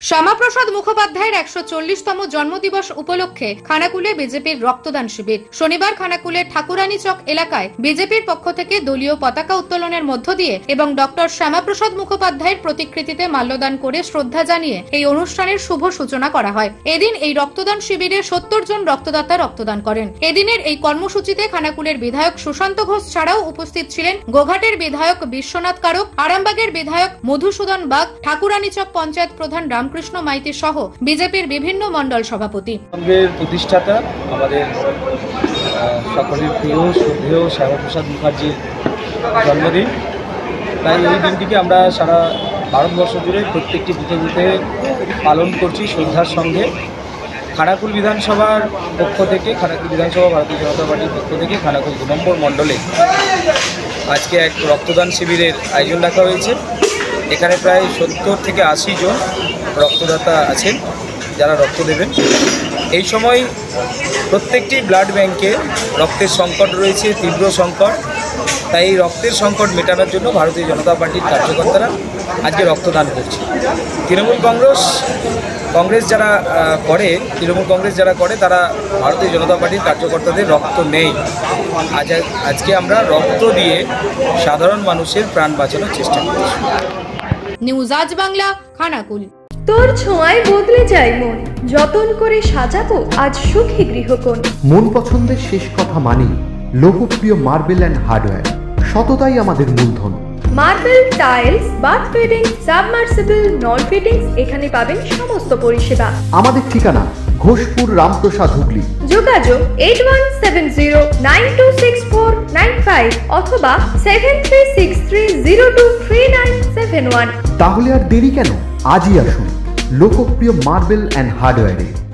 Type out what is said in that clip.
শ্যামাপ্রসাদ মুখোপাধ্যায়ের ১৪০তম জন্মদিবস উপলক্ষে খানাকুলে বিজেপির রক্তদান শিবির। শনিবার খানাকুলের ঠাকুরানী চক এলাকায় বিজেপির পক্ষ থেকে দলীয় পতাকা উত্তোলনের মধ্য দিয়ে এবং ডক্টর শ্যামাপ্রসাদ মুখোপাধ্যায়ের প্রতিকৃতিতে মাল্যদান করে শ্রদ্ধা জানিয়ে এই অনুষ্ঠানের শুভ সূচনা করা হয়। এদিন এই রক্তদান শিবিরে ৭০ জন রক্তদাতা রক্তদান করেন। এদিনের এই কর্মসূচিতে খানাকুলের বিধায়ক সুশান্ত ঘোষ ছাড়াও উপস্থিত ছিলেন গোঘাটের বিধায়ক বিশ্বনাথ কারক, আরামবাগের বিধায়ক মধুসূদন বাগ, ঠাকুরানী চক পঞ্চায়েত প্রধান রামকৃষ্ণ মাইতি সহ বিজেপির বিভিন্ন মন্ডল সভাপতি। প্রতিষ্ঠাতা আমাদের সকলের প্রিয় শ্রদ্ধেয় শ্যামাপ্রসাদ মুখার্জির জন্মদিন, তাই এই দিনটিকে আমরা সারা ভারতবর্ষ জুড়ে প্রত্যেকটি বুথে বুথে পালন করছি শ্রদ্ধার সঙ্গে। খানাকুল বিধানসভার পক্ষ থেকে, খানাকুল বিধানসভা ভারতীয় জনতা পার্টির পক্ষ থেকে খানাকুল ২ নম্বর মণ্ডলে আজকে এক রক্তদান শিবিরের আয়োজন রাখা হয়েছে। এখানে প্রায় ৭০ থেকে ৮০ জন রক্তদাতা আছেন যারা রক্ত দেবেন। এই সময় প্রত্যেকটি ব্লাড ব্যাংকে রক্তের সংকট রয়েছে, তীব্র সংকট। তাই এই রক্তের সংকট মেটানোর জন্য ভারতীয় জনতা পার্টির কার্যকর্তারা আজকে রক্তদান করছে। তৃণমূল কংগ্রেস যারা করে তারা ভারতীয় জনতা পার্টির কার্যকর্তাদের রক্ত নেই। আজকে আমরা রক্ত দিয়ে সাধারণ মানুষের প্রাণ বাঁচানোর চেষ্টা করছি। নিউজ আজ বাংলা, খানাকুল। তোর ছোঁয়ায় বদলে যায় মন, যতন করে সাজাবো আজ সুখী গৃহকোণ। মন পছন্দের শেষ কথা মানি লোকপ্রিয় মার্বেল অ্যান্ড হার্ডওয়্যার, সততাই আমাদের মূলধন। Marble, tiles, bath fitting, submersible, নল ফিটিংস, এখানে পাবেন সমস্ত পরিষেবা। আমাদের ঠিকানা ঘোষপুর, রামপ্রসাদ, হুগলি। যোগাযোগ 8170926495 অথবা 7363023971। তাহলে আর দেরি কেন, আজই আসুন লোকপ্রিয় মার্বেল অ্যান্ড হার্ডওয়্যারে।